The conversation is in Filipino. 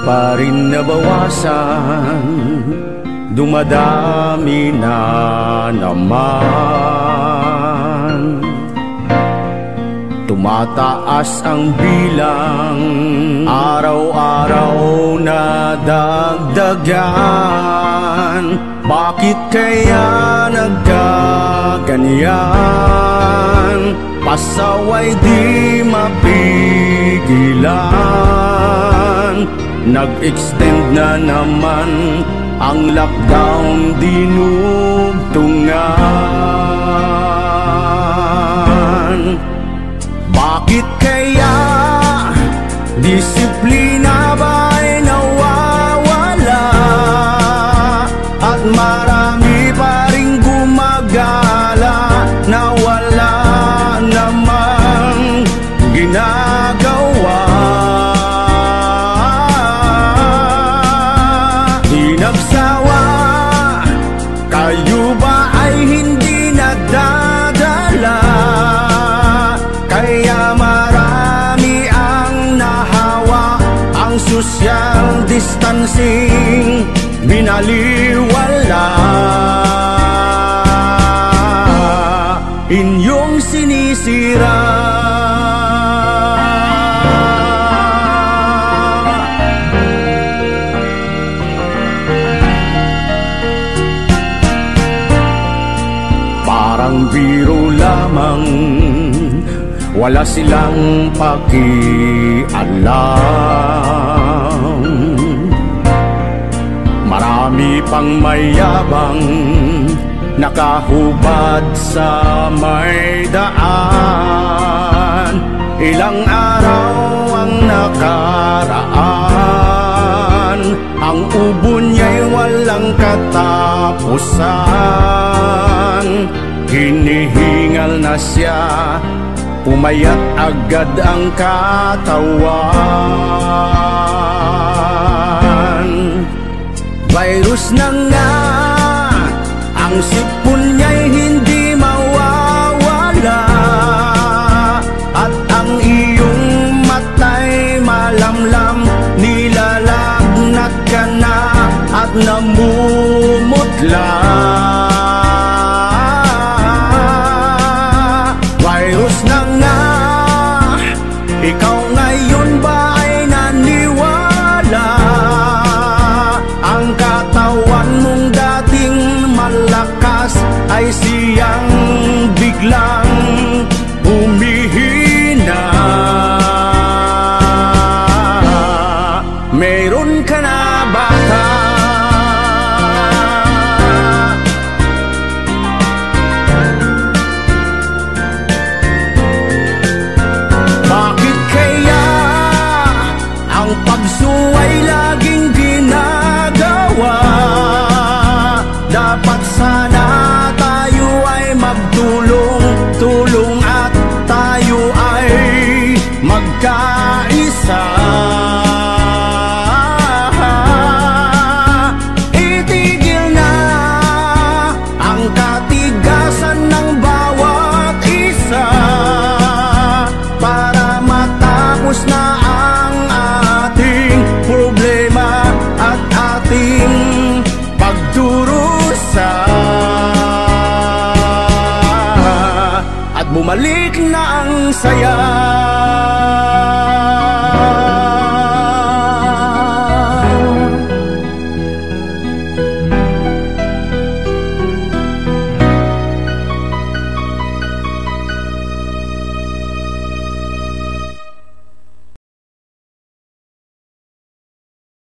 pa rin nabawasan, dumadami na naman. Tumataas ang bilang, araw-araw na dagdagan. Bakit kaya nagkaganyan? Pasaway di mapigilan. Nag-extend na naman ang lockdown, dinugtungan. Bakit kaya disiplina ba'y nawawala? At marami pa rin gumagala na wala namang ginagawa. Di nagsawa, kayo ba ay hindi nagdadala? Kaya marami ang nahawa, ang social distancing binaliwala. Inyong sinisira. Parang biro lamang, wala silang pakialam. Marami pang mayabang, nakahubad sa may daan. Ilang araw ang nakaraan, ang ubo niya'y walang katapusan. Hinihingal na siya, pumayat agad ang katawan. Virus na nga, ang sipon niya'y hindi mawawala. At ang iyong mata'y malamlam, nilalagnat ka na at namumutla. Virus na nga, ikaw ngayon ba ay naniwala? Ang katawan mong dating malakas ay siyang biglang humihina. Meron ka na bata? Bakit kaya ang pagsuway laging ginagawa? Dapat sana tayo ay magtulong-tulong at tayo ay magkaisa. Itigil na ang katigasan ng bawat isa para matapos na ang ating problema at ating pagdurusa. At bumalik na ang saya.